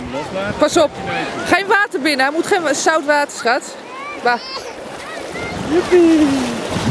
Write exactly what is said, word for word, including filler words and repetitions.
Loslaten. Pas op. Geen water binnen. Hij moet geen zout water, schat. Bah. Joepie.